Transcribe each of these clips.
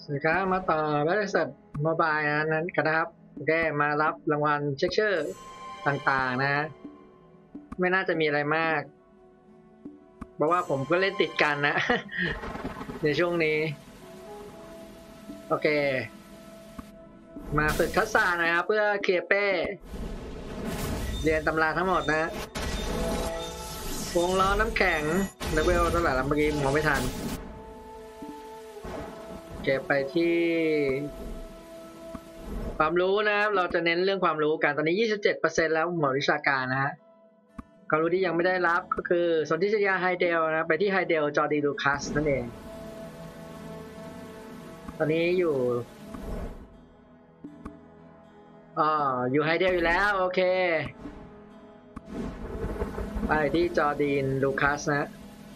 สินค้ามาต่อบริษัทโมบายนั้นกันนะครับโอเคมารับรางวัลเช็คชื่อต่างๆนะไม่น่าจะมีอะไรมากเพราะว่าผมก็เล่นติดกันนะ ในช่วงนี้โอเคมาฝึกทักษะนะครับเพื่อเคลียร์เป้เรียนตำราทั้งหมดนะวงล้อน้ำแข็งเลเวลเท่าไหร่ละเมื่อกี้มองไม่ทันเก็บไปที่ความรู้นะครับเราจะเน้นเรื่องความรู้กันตอนนี้ 27% แล้วหมวดวิชาการนะฮะความรู้ที่ยังไม่ได้รับก็คือสนธิสัญญาไฮเดลนะไปที่ไฮเดลจอร์ดีลูคัสนั่นเองตอนนี้อยู่อยู่ไฮเดลอยู่แล้วโอเคไปที่จอร์ดีนลูคัสนะ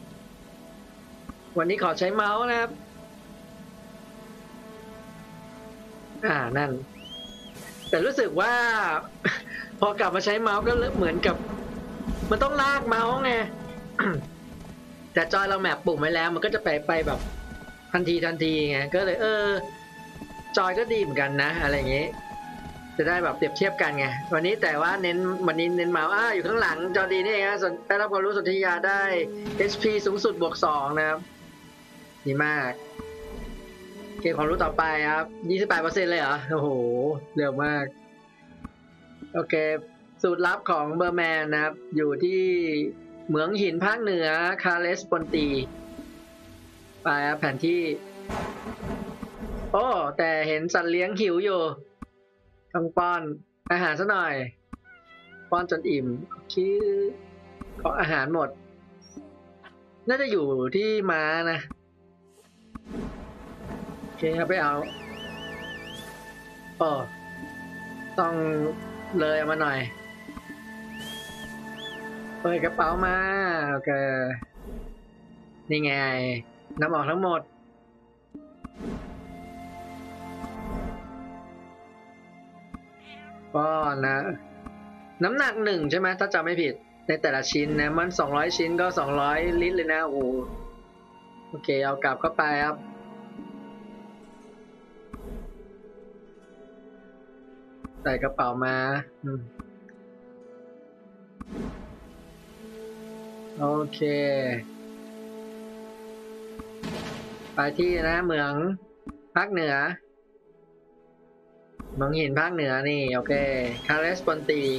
วันนี้ขอใช้เมาส์นะครับนั่นแต่รู้สึกว่า พอกลับมาใช้เมาส์ก็เหมือนกับมันต้องลากเมาส์ไง แต่จอยเราแมปปุ่มไว้แล้วมันก็จะไปแบบทันทีไงก็เลยจอยก็ดีเหมือนกันนะอะไรอย่างงี้จะได้แบบเปรียบเทียบกันไงวันนี้แต่ว่าวันนี้เน้นเมาส์อยู่ข้างหลังจอดีนี่เองนะได้รับความรู้สนธิยาได้ HP สูงสุด+2นะครับดีมากเก็บความรู้ต่อไปครับ 28% เลยเหรอโอ้โหเร็วมากโอเคสูตรลับของเบอร์แมนนะครับอยู่ที่เหมืองหินภาคเหนือคาเลสปอนตีไปครับแผนที่โอ้แต่เห็นสัตว์เลี้ยงหิวอยู่ต้องป้อนอาหารซะหน่อยป้อนจนอิ่มคือขออาหารหมดน่าจะอยู่ที่ม้านะโอเคครับไปเอาต้องเลยมาหน่อยเปิดกระเป๋ามาโอเคนี่ไงน้ำออกทั้งหมดป้อนนะน้ำหนัก1ใช่ไหมถ้าจำไม่ผิดในแต่ละชิ้นนะมัน200ชิ้นก็200ลิตรเลยนะโอ้โอเคเอากลับเข้าไปครับใส่กระเป๋ามาโอเคไปที่นะเมืองภาคเหนือเมืองหินภาคเหนือนี่โอเคคาเลสปอนตี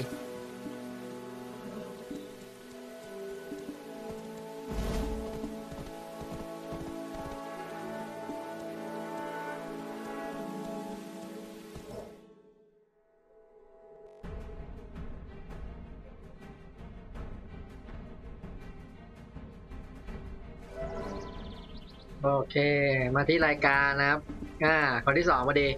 โอเคมาที่รายการนะครับคนที่2มาดี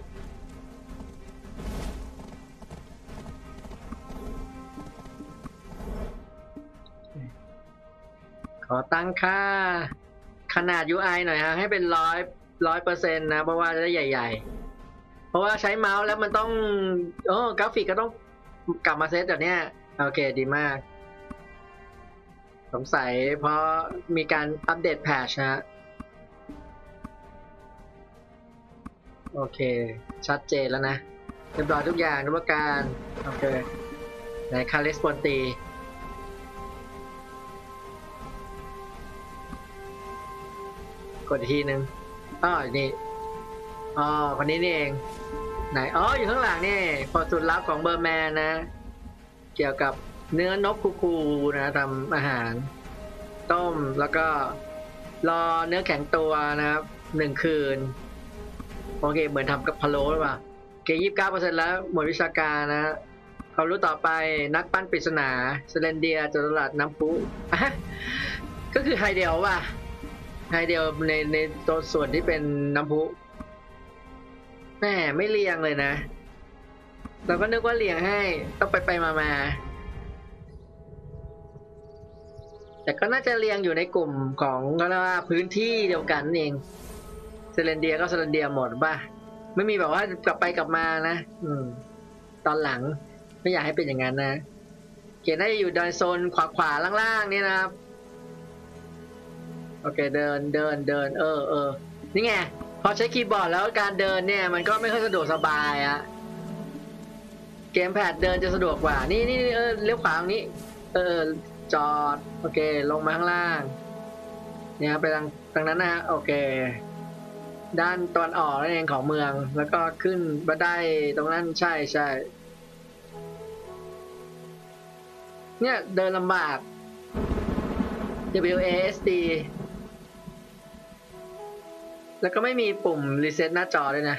ขอตั้งค่าขนาด UI หน่อยฮะให้เป็น100%นะเพราะว่าจะได้ใหญ่ๆเพราะว่าใช้เมาส์แล้วมันต้องกราฟิกก็ต้องกลับมาเซตแบบเนี้ยโอเคดีมากสงสัยเพราะมีการอัปเดตแพทช์นะโอเคชัดเจนแล้วนะเรียบร้อยทุกอย่างทุกการโอเคไหนคาเลสปอนตีกดทีนึงนี่คนนี้นี่เองไหนอยู่ข้างหลังนี่พอสูตรลับของเบอร์แมนนะเกี่ยวกับเนื้อนกคูนะทำอาหารต้มแล้วก็รอเนื้อแข็งตัวนะครับ1 คืนโอเคเหมือนทำกับพะโล้หรือเปล่าเกย์29%แล้วหมวดวิชาการนะความรู้ต่อไปนักปั้นปริศนาเซเลนเดียจตุรัสน้ำพุก็คือไฮเดลว่ะไฮเดลในตัวส่วนที่เป็นน้ำพุแม่ไม่เรียงเลยนะเราก็นึกว่าเรียงให้ต้องไปมาแต่ก็น่าจะเรียงอยู่ในกลุ่มของก็เรียกว่าพื้นที่เดียวกันเองเซเลนเดียก็เซเลนเดียหมดป่ะไม่มีแบบว่ากลับไปกลับมานะตอนหลังไม่อยากให้เป็นอย่างนั้นนะเขียนให้อยู่ในโซนขวาล่างๆนี่นะครับโอเคเดินนี่ไงพอใช้คีย์บอร์ดแล้วการเดินเนี่ยมันก็ไม่ค่อยสะดวกสบายอะเกมแพดเดินจะสะดวกกว่านี่เลี้ยวขวาตรงนี้จอดโอเคลงมาข้างล่างเนี่ยไปทางนั้นนะฮะโอเคด้านตอนออกนั่นเองของเมืองแล้วก็ขึ้นบันไดตรงนั้นใช่เนี่ยเดินลำบาก WASD แล้วก็ไม่มีปุ่มรีเซ็ตหน้าจอด้วยนะ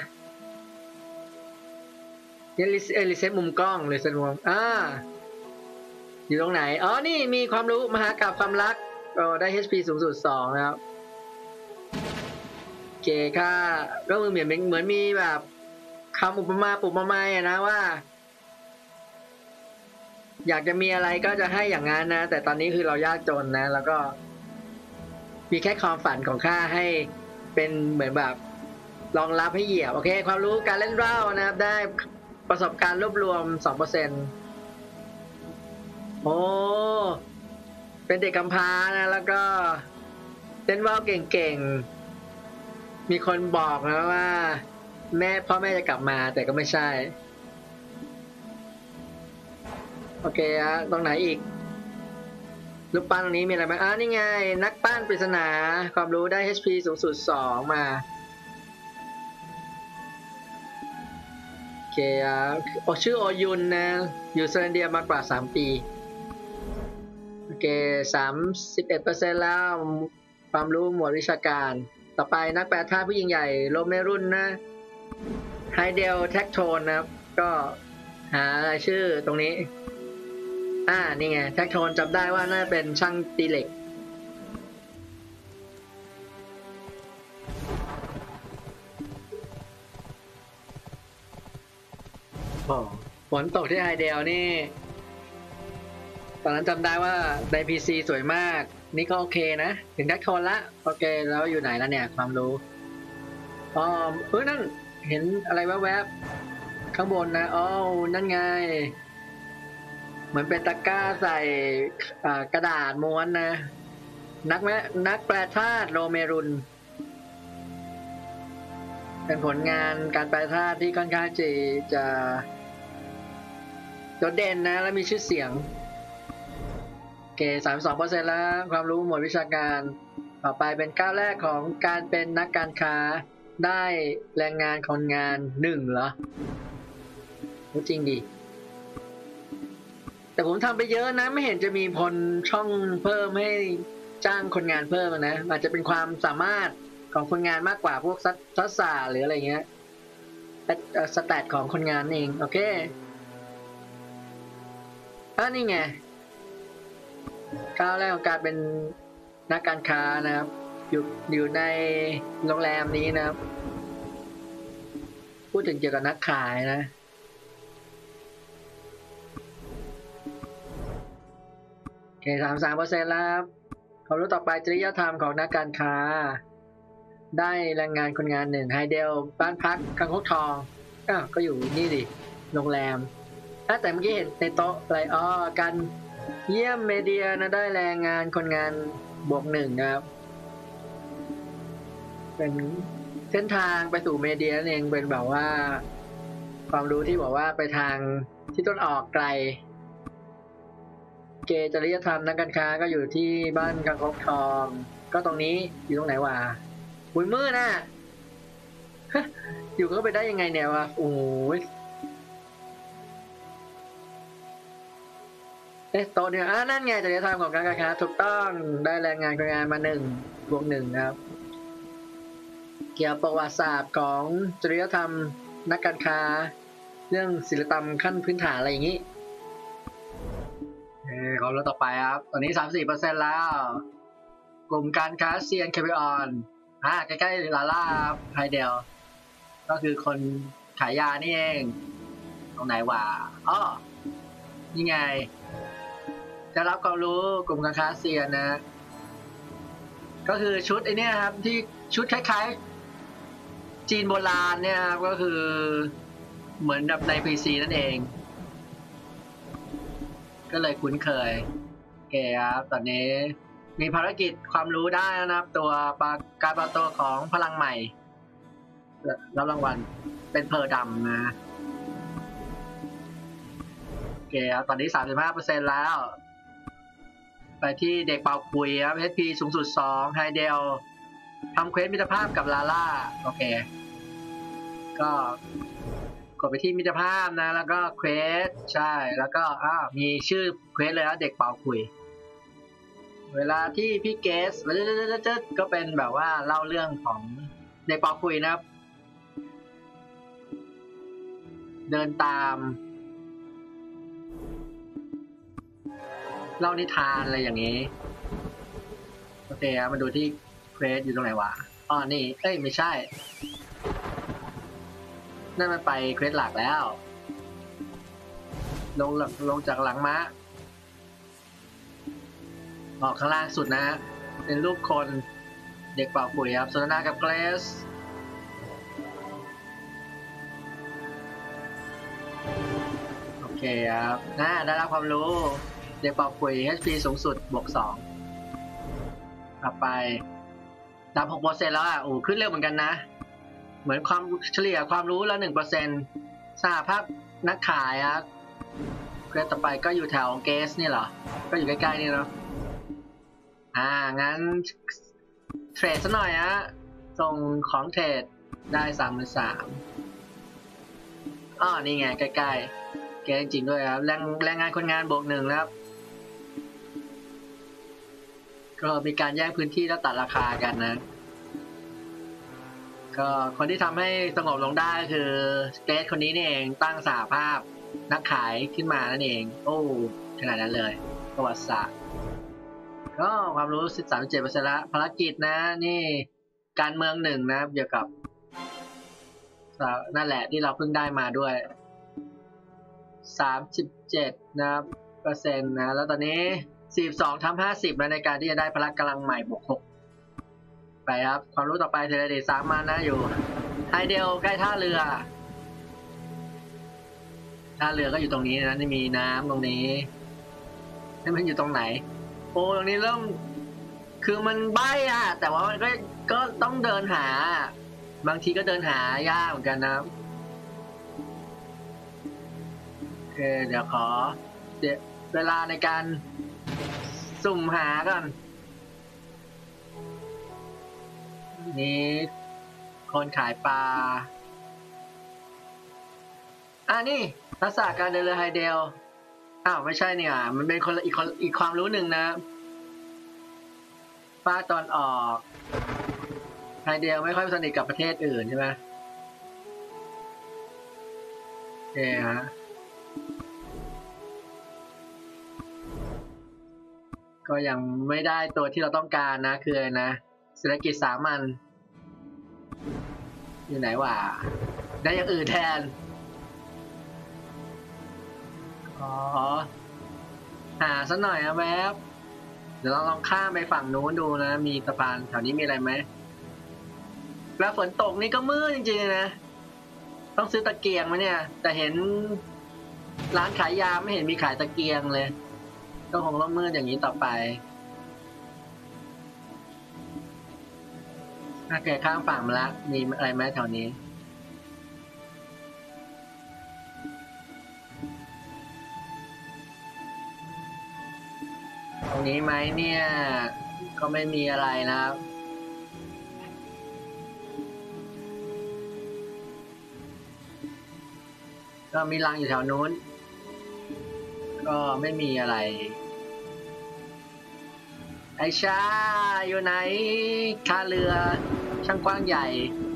เนี่ยรีเซ็ตมุมกล้องรีเซ็ตมุมอยู่ตรงไหนอ๋อนี่มีความรู้มหากาพย์ความรักได้ HP สูงสุด2นะครับโอเคค่ะก็เหมือนมีแบบคำอุปมาปุปไมยนะว่าอยากจะมีอะไรก็จะให้อย่างนั้นนะแต่ตอนนี้คือเรายากจนนะแล้วก็มีแค่ความฝันของข้าให้เป็นเหมือนแบบรองรับให้เหยียบโอเคความรู้การเล่นว่าวนะครับได้ประสบการณ์รวบรวม 2% โอ้เป็นเด็กกำพร้านะแล้วก็เล่นว่าวเก่งๆมีคนบอกนะว่าพ่อแม่จะกลับมาแต่ก็ไม่ใช่โอเคอะตรงไหนอีกรูปปั้นตรงนี้มีอะไรบ้างนี่ไงนักปั้นปริศนาความรู้ได้ HP สูงสุด2มาโอเคชื่อโอยุนนะอยู่สแลนเดียมากกว่า3 ปีโอเค 31% แล้วความรู้หมวดวิชาการต่อไปนักแปลธาตุผู้ยิ่งใหญ่โลเมรุ่นนะไฮเดลแท็กโทนนะครับก็หารายชื่อตรงนี้นี่ไงแท็กโทนจำได้ว่าน่าเป็นช่างตีเหล็กฝนตกที่ไฮเดลนี่ตอนนั้นจำได้ว่าใน PC สวยมากนี่ก็โอเคนะถึงแท็กโทนละโอเคแล้วอยู่ไหนแล้วเนี่ยความรู้นั่นเห็นอะไรแวบๆข้างบนนะนั่นไงเหมือนเป็นตะกร้าใส่กระดาษม้วนนะนักแปลธาตุโรเมรุนเป็นผลงานการแปลธาตุที่ค่อนข้างจะโดดเด่นนะและมีชื่อเสียงโอเค 32% แล้วความรู้หมวดวิชาการต่อไปเป็นก้าวแรกของการเป็นนักการค้าได้แรงงานคนงาน1เหรอจริงดิแต่ผมทำไปเยอะนะไม่เห็นจะมีพลช่องเพิ่มให้จ้างคนงานเพิ่มนะอาจจะเป็นความสามารถของคนงานมากกว่าพวกทักษะหรืออะไรเงี้ยสแตทของคนงานเองโอเคนี่ไงก้าวแรกของการเป็นนักการค้านะครับอยู่ในโรงแรมนี้นะครับพูดถึงเกี่ยวกับนักขายนะโอเค 33% แล้วครับความรู้ต่อไปจริยธรรมของนักการค้าได้แรงงานคนงาน1ไฮเดลบ้านพักคังคกทองก็อยู่นี่ดิโรงแรมแต่เมื่อกี้เห็นในโต๊ะอะไรกันเยี่ยมเมเดียนะได้แรงงานคนงาน+1ครับเป็นเส้นทางไปสู่เมเดียนั่นเองเป็นแบบว่าความรู้ที่บอกว่าไปทางที่ต้นออกไกลเกจริยธรรมนักการค้าก็อยู่ที่บ้านคังคกทองก็ตรงนี้อยู่ตรงไหนวะบุญมืดน่ะ อยู่ก็ไปได้ยังไงเนี่ยวะโอ้ยโต๊ะเนี่ยนั่นไงจริยธรรมของการค้าถูกต้องได้แรงงานคนงานมา1+1ครับเกี่ยวกับประวัติศาสตร์ของจริยธรรมนักการค้าเรื่องศีลธรรมขั้นพื้นฐานอะไรอย่างนี้ขอรู้ต่อไปครับตอนนี้ 34% แล้วกลุ่มการค้าเซียนแคปิออนใกล้ๆลาล่าไฮเดลก็คือคนขายยานี่เองตรงไหนวะนี่ไงจะรับความรู้กลุ่มการค้าเซียนนะก็คือชุดไอเนี้ยครับที่ชุดคล้ายๆจีนโบราณเนี่ยครับก็คือเหมือนแบบใน PC นั่นเองก็เลยคุ้นเคยโอเคครับตอนนี้มีภารกิจความรู้ได้นะครับตัวการปรากฏตัวของพลังใหม่รับรางวัลเป็นเพอร์ดำนะโอเคครับตอนนี้ 35% แล้ว ไปที่เด็กเป่าคุยครับ HP สูงสุด2ไฮเดลทำเควสมิตรภาพกับลาล่าโอเคก็กดไปที่มิตรภาพนะแล้วก็เควสใช่แล้วก็มีชื่อเควสเลยนะเด็กเป่าคุยเวลาที่พี่เกสก็เป็นแบบว่าเล่าเรื่องของเด็กเป่าคุยนะครับเดินตามเล่านิทานอะไรอย่างนี้โอเคมาดูที่เควสอยู่ตรงไหนวะอ๋อนี่เอ้ยไม่ใช่นั่นมันไปเควสหลักแล้วลงจากหลังม้าออกข้างล่างสุดนะเป็นรูปคนเด็กเป่าปุ๋ยครับสนทนากับเกรซโอเคครับได้รับความรู้เด็กเป่าปุ๋ย HP สูงสุดบวก2กลับไปตาม 6% แล้วโอ้ขึ้นเร็วเหมือนกันนะเหมือนความเฉลี่ยความรู้แล้ว 1% สหภาพนักขายครับเควสต่อไปก็อยู่แถวเกสนี่เหรอก็อยู่ใกล้ๆนี่เนาะงั้นเทรดซะหน่อยส่งของเทรดได้ 33,000นี่ไงใกล้ๆเกสจริงๆด้วยครับแรงงานคนงานบวก1แล้วก็มีการแย่งพื้นที่แล้วตัดราคากันนะก็คนที่ทำให้สงบลงได้คือเกสคนนี้นี่เองตั้งสหภาพนักขายขึ้นมานั่นเองโอ้ขนาดนั้นเลยประวัติศาสตร์ก็ความรู้ 37% ละภารกิจนะนี่การเมือง1นะเกี่ยวกับนั่นแหละที่เราเพิ่งได้มาด้วย37นะครับเปอร์เซ็นต์นะแล้วตอนนี้42/50นะในการที่จะได้พละกำลังใหม่บวก6ไปครับความรู้ต่อไปเทเลเดช3มานะอยู่ไฮเดลใกล้ท่าเรือก็อยู่ตรงนี้นะนี่มีน้ำตรงนี้นี่มันอยู่ตรงไหนโอ้ตรงนี้เริ่มคือมันใบ้แต่ว่ามันก็ต้องเดินหาบางทีก็เดินหายากเหมือนกันนะโอเคเดี๋ยวขอเวลาในการสุ่มหาก่อนนี่คนขายปลานี่ทักษะการเดินเรือไฮเดลไม่ใช่เนี่ยมันเป็นคนอีกความรู้หนึ่งนะภาคตอนออกไฮเดลไม่ค่อยสนิทกับประเทศอื่นใช่ไหมโอเคฮะก็ยังไม่ได้ตัวที่เราต้องการนะคืออะไรนะเศรษฐกิจสามัญอยู่ไหนวะได้อย่างอื่นแทนหาสักหน่อยแวบเดี๋ยวเราลองข้ามไปฝั่งนู้นดูนะมีสะพานแถวนี้มีอะไรไหมแล้วฝนตกนี่ก็มืดจริงๆนะต้องซื้อตะเกียงไหมเนี่ยแต่เห็นร้านขายยาไม่เห็นมีขายตะเกียงเลยก็คงต้องมืดอย่างนี้ต่อไปโอเคข้ามฝั่งมาแล้วมีอะไรไหมแถวนี้ตรงนี้ไหมเนี่ยก็ไม่มีอะไรนะครับก็มีรังอยู่แถวนู้นก็ไม่มีอะไรไอชาอยู่ไหนท่าเรือช่างกว้างใหญ่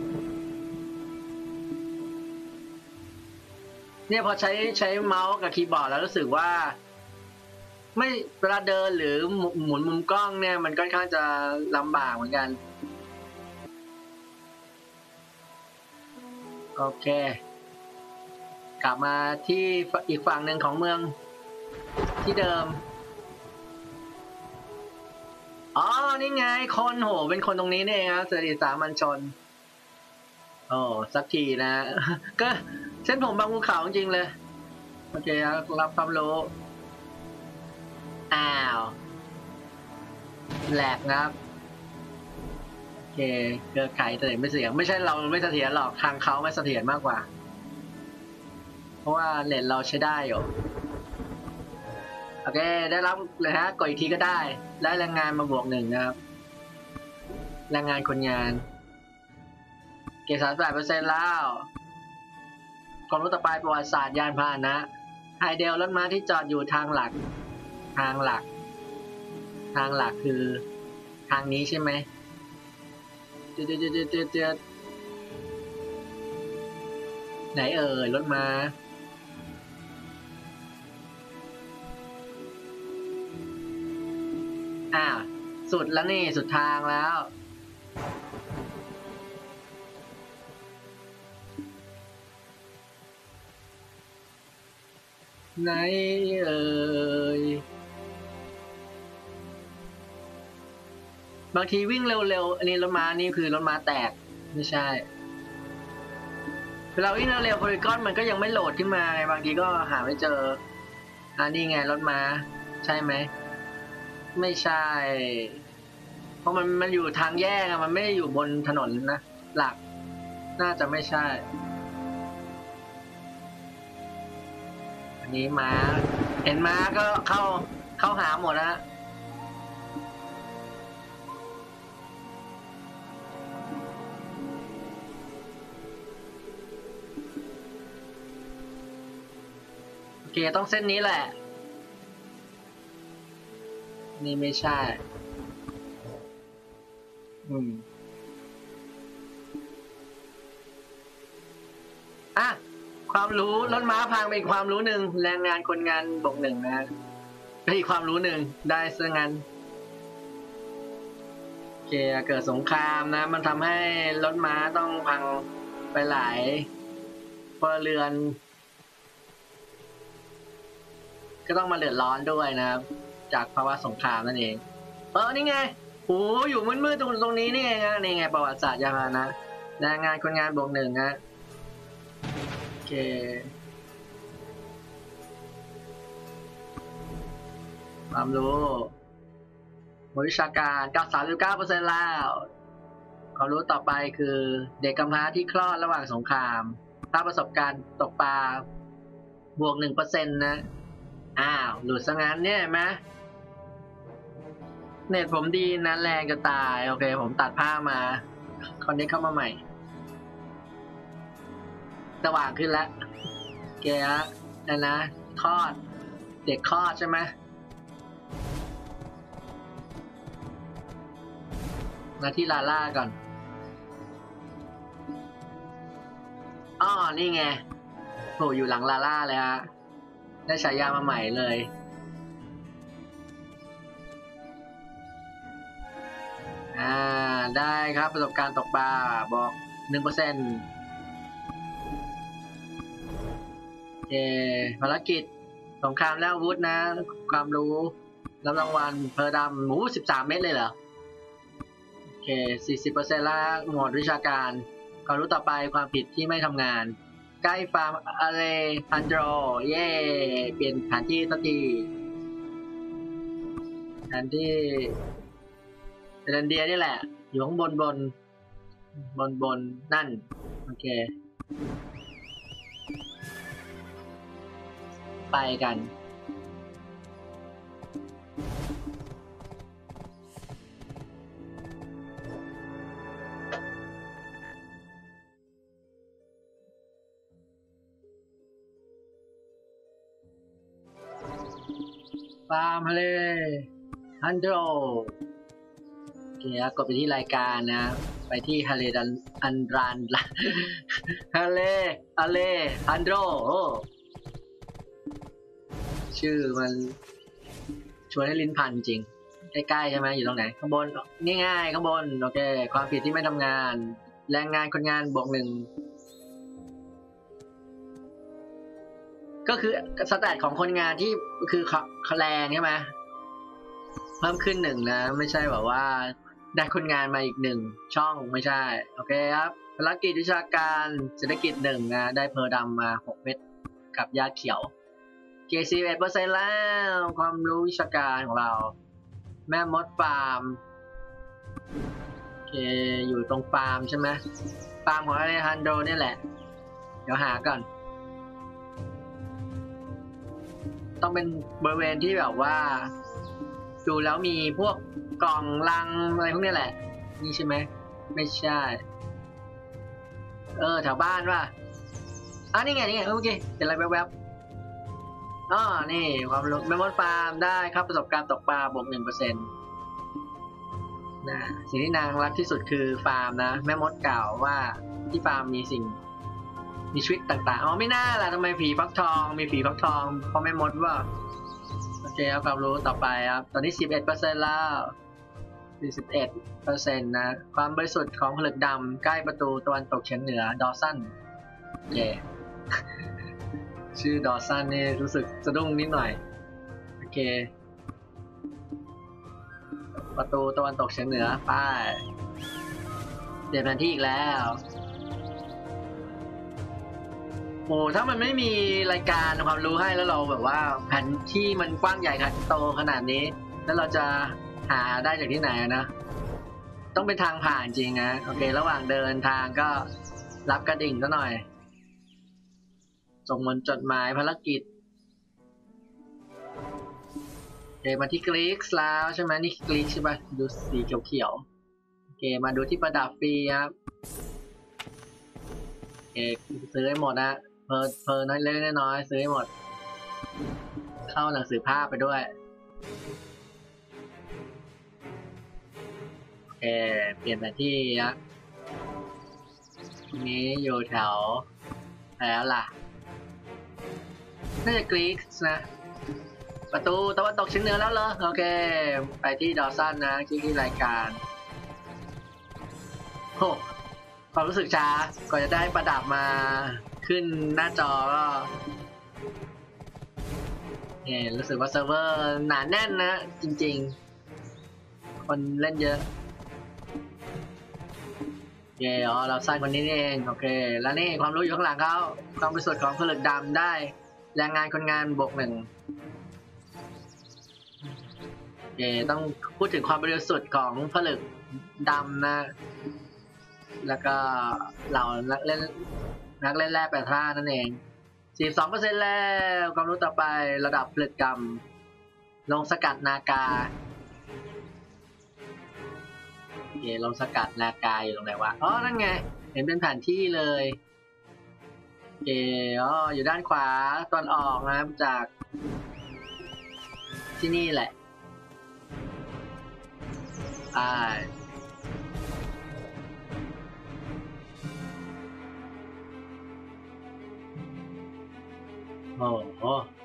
เนี่ยพอใช้เมาส์กับคีย์บอร์ดแล้วรู้สึกว่าไม่เวลาเดินหรือหมุนมุมกล้องเนี่ยมันค่อนข้างจะลำบากเหมือนกันโอเคกลับมาที่อีกฝั่งหนึ่งของเมืองที่เดิมนี่ไงคนเป็นคนตรงนี้นี่เองครับเสรีสามัญชนสักทีนะก็เส้นผมบางภูเขาจริงเลยโอเครับความรู้แหลกนะครับโอเคเคเครือข่ายเสถียรไม่เสถียรไม่ใช่เราไม่เสถียรหรอกทางเขาไม่เสถียรมากกว่าเพราะว่าเน็ตเราใช้ได้อยู่โอเคได้รับเลยฮะกดอีกทีก็ได้ได้แรงงานมาบวก1นะครับแรงงานคนงานเกณฑ์38%แล้วความรู้ต่อไปประวัติศาสตร์ยานพาหนะไฮเดลรถม้าที่จอดอยู่ทางหลักคือทางนี้ใช่ไหมไหนเอ่ยรถม้าสุดแล้วนี่สุดทางแล้วไหนเอ่ยบางทีวิ่งเร็วๆอันนี้รถม้านี่คือรถม้าแตกไม่ใช่เวลาวิ่งเร็วๆโพลีกอนมันก็ยังไม่โหลดขึ้นมาไงบางทีก็หาไม่เจอนี่ไงรถม้าใช่ไหมไม่ใช่เพราะมันอยู่ทางแยกมันไม่ได้อยู่บนถนนนะหลักน่าจะไม่ใช่อันนี้ม้าเห็นม้าก็เข้าหาหมดนะโอเคต้องเส้นนี้แหละนี่ไม่ใช่ความรู้รถม้าพังเป็นความรู้หนึ่งแรงงานคนงานบวก1นะเป็นอีกความรู้หนึ่งได้ซะงั้นโอเคเกิดสงครามนะมันทำให้รถม้าต้องพังไปหลายพลเรือนก็ต้องมาเดือดร้อนด้วยนะครับจากภาวะสงครามนั่นเองนี่ไงโอ้อยู่มืดๆตรงนี้นี่เองนี่ไงประวัติศาสตร์ยานพาหนะแรงงานคนงานบวก1นะโอเคความรู้วิชาการ 39% แล้วความรู้ต่อไปคือเด็กกำพร้าที่คลอดระหว่างสงครามถ้าประสบการณ์ตกปลาบวก 1% นะหลุดซะงั้นเนี่ยไหมเน็ตผมดีนะแรงจะตายโอเคผมตัดผ้ามาคอนเนคเข้ามาใหม่สว่างขึ้นแล้วแกนะคลอดเด็กคลอดใช่ไหมมาที่ลาล่าก่อนนี่ไงโหอยู่หลังลาล่าเลยฮะได้ฉายามาใหม่เลยได้ครับประสบการณ์ตกปลาบอก 1% ภารกิจสงครามและอาวุธนะความรู้รับรางวัลเพอร์ดำ13 เม็ดเลยเหรอโอเค 40% ละหมวดวิชาการความรู้ต่อไปความผิดที่ไม่ทำงานใกล้ฟาร์มอะไรพันโดรเย่เปลี่ยนแผนที่สักทีแผนที่เดนเดียนี่แหละอยู่ข้างบนนั่นโอเคไปกันฟาร์มทะเลฮันโดรโอเคกดไปที่รายการนะไปที่ฮาเลอันรันฮาเลฮันโดรชื่อมันชวนให้ลิ้นพันจริงใกล้ๆใช่ไหมอยู่ตรงไหนข้างบนนี่ง่ายข้างบนโอเคความผิดที่ไม่ทำงานแรงงานคนงานบวก 1ก็คือสแตทของคนงานที่คือแรงใช่ไหมเพิ่มขึ้น1นะไม่ใช่แบบว่าได้คนงานมาอีก1ช่องไม่ใช่โอเคครับภารกิจวิชาการเศรษฐกิจ1นะได้เพอร์ดำมา6 เม็ดกับยาเขียวเกรด 41% แล้วความรู้วิชาการของเราแม่มดฟาร์มเคอยู่ตรงฟาร์มใช่ไหมฟาร์มของอเลฮันโดนี่แหละเดี๋ยวหาก่อนต้องเป็นบริเวณที่แบบว่าดูแล้วมีพวกกล่องลังอะไรพวกนี้แหละนี่ใช่ไหมไม่ใช่แถวบ้านว่ะนี่ไงโอเคเห็นอะไรแวบๆนี่ความรู้แมมมอธฟาร์มได้ครับประสบการณ์ตกปลาบวก 1%นะสิ่งที่นางรักที่สุดคือฟาร์มนะแม่มดกล่าวว่าที่ฟาร์มมีชีวิตต่างๆไม่น่าล่ะทำไมผีฟักทองมีผีฟักทองเพราะแม่มดว่าโอเคเอาความรู้ต่อไปครับตอนนี้ 11% แล้ว41%นะความบริสุทธิ์ของผลึกดำใกล้ประตูตะวันตกเฉียงเหนือดอสันเย่ชื่อดอสันนี่รู้สึกสะดุ้งนิดหน่อยโอเคประตูตะวันตกเฉียงเหนือไปเปลี่ยนแผนที่อีกแล้วโอ้ถ้ามันไม่มีรายการความรู้ให้แล้วเราแบบว่าแผนที่มันกว้างใหญ่ขนาดโตขนาดนี้แล้วเราจะหาได้จากที่ไหนนะต้องเป็นทางผ่านจริงนะโอเคระหว่างเดินทางก็รับกระดิ่งซะหน่อยส่งมนจดหมายภารกิจโอเคมาที่กรีกแล้วใช่ไหมนี่กรีกใช่ปะดูสีเขียวๆโอเคมาดูที่ประดับฟรีครับโอเคซื้อให้หมดนะเพอน้อยเล็กน้อยซื้อให้หมดเข้าหนังสือภาพไปด้วยโอเคเปลี่ยนแผนที่นะนี้อยู่แถวแล้วล่ะน่าจะกรีกนะประตูตะวันตกเฉียงเหนือแล้วเหรอโอเคไปที่ดอสันนะที่รายการโอ้ความรู้สึกช้าก่อนจะได้ประดับมาขึ้นหน้าจอก็รู้สึกว่าเซิร์ฟเวอร์หนาแน่นนะจริงๆคนเล่นเยอะเราสร้างคนนี้เองโอเคแล้วนี่ความรู้อยู่ข้างหลังเขาความบริสุทธิ์ของผลึกดำได้แรงงานคนงานบวก 1ต้องพูดถึงความบริสุทธิ์ของผลึกดำนะแล้วก็เหล่านักเล่นแร่แปรธาตุนั่นเอง 42% แล้วความรู้ต่อไประดับผลึกดำลงสกัดนากาลงสกัดนากาอยู่ตรงไหนวะนั่นไงเห็นเป็นแผนที่เลยอยู่ด้านขวาตอนออกนะครับจากที่นี่แหละโอ้โห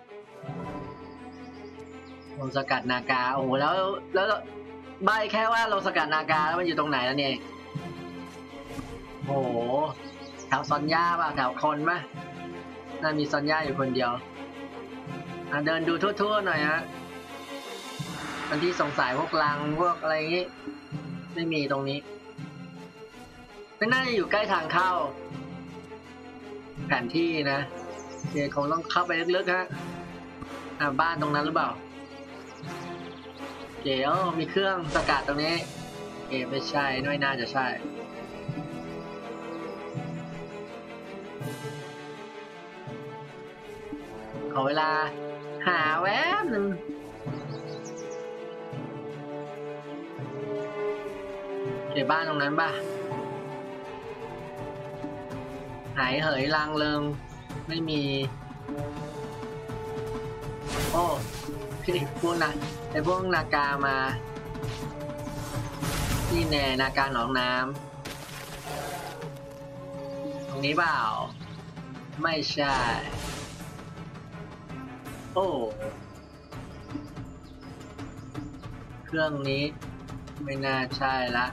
ลงสกัดนากาโอ้โหแล้วใบแค่ว่าลงสกัดนากาแล้วมันอยู่ตรงไหนแล้วเนี่ยโอ้โหแถวซอนย่าป่ะแถวคนป่ะน่ามีซอนย่าอยู่คนเดียวเดินดูทั่วๆหน่อยฮะมันที่สงสัยพวกลังพวกอะไรอย่างงี้ไม่มีตรงนี้ไม่น่าจะอยู่ใกล้ทางเข้าแผนที่นะคงต้องเข้าไปลึกๆฮะบ้านตรงนั้นหรือเปล่ามีเครื่องสกัดตรงนี้ไม่ใช่ไม่น่าจะใช่ขอเวลาหาแวบหนึ่งบ้านตรงนั้นป่ะหายเหยลางเริงไม่มีพวกนั้นพวกนากามาที่แน่นากาหนองน้ำตรงนี้เปล่าไม่ใช่เครื่องนี้ไม่น่าใช่ละ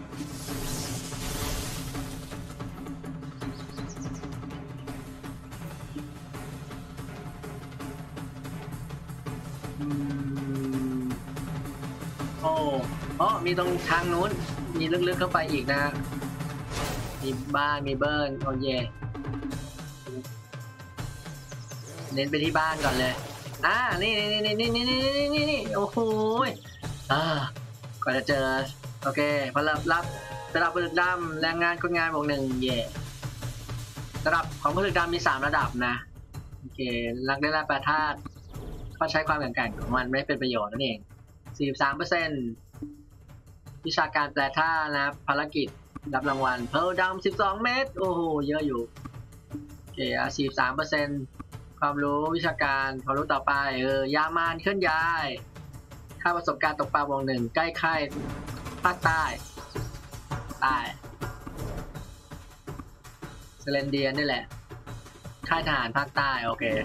มีตรงทางนู้นมีลึกๆเข้าไปอีกนะมีบ้านมีเบิร์นเน้นไปที่บ้านก่อนเลยนี่โอ้โหก่อนจะเจอโอเคพอรับระดับผลึกดำแรงงานคนงานบวก 1เย่ระดับของผลึกดำมี3ระดับนะโอเครักได้แร่แปรธาตุก็ใช้ความแข็งแกร่งของมันไม่เป็นประโยชน์นั่นเอง 43% วิชาการแปรธาตุนะภารกิจรับรางวัลเพลดำ12 เม็ดโอ้โหเยอะอยู่โอเค43% ความรู้วิชาการความรู้ต่อไปยามานเคลื่อนย้ายค่าประสบการณ์ตกปลาบวก 1ใกล้ค่ายภาคใต้เซเลนเดียนนี่แหละค่ายทหารภาคใต้โอเค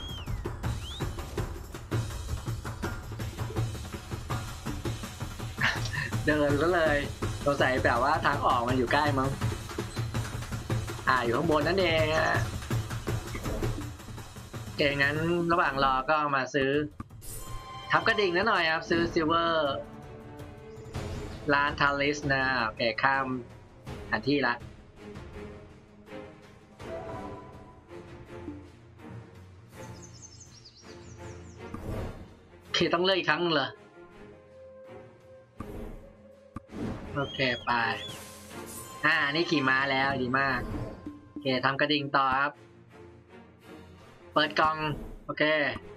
เดินก็เลยสงสัยแบบว่าทางออกมันอยู่ใกล้มั้งอยู่ข้างบนนั่นเองเก่งงั้นระหว่างรอก็มาซื้อทับกระดิ่งนิดหน่อยครับซื้อซิลเวอร์ร้านทาริสนะโอเคข้ามสถานที่ละโอเคต้องเลือกอีกครั้งเหรอโอเคไปนี่ขี่ม้าแล้วดีมากโอเคทำกระดิ่งต่อครับเปิดกล่องโอเค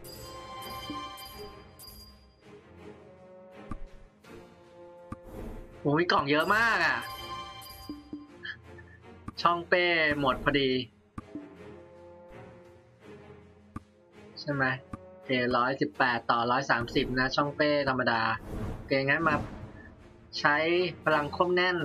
โอ้มีกล่องเยอะมากช่องเป้หมดพอดีใช่ไหมโอเค118ต่อ130นะช่องเป้ธรรมดาโอเคงั้นมาใช้พลังควบแน่น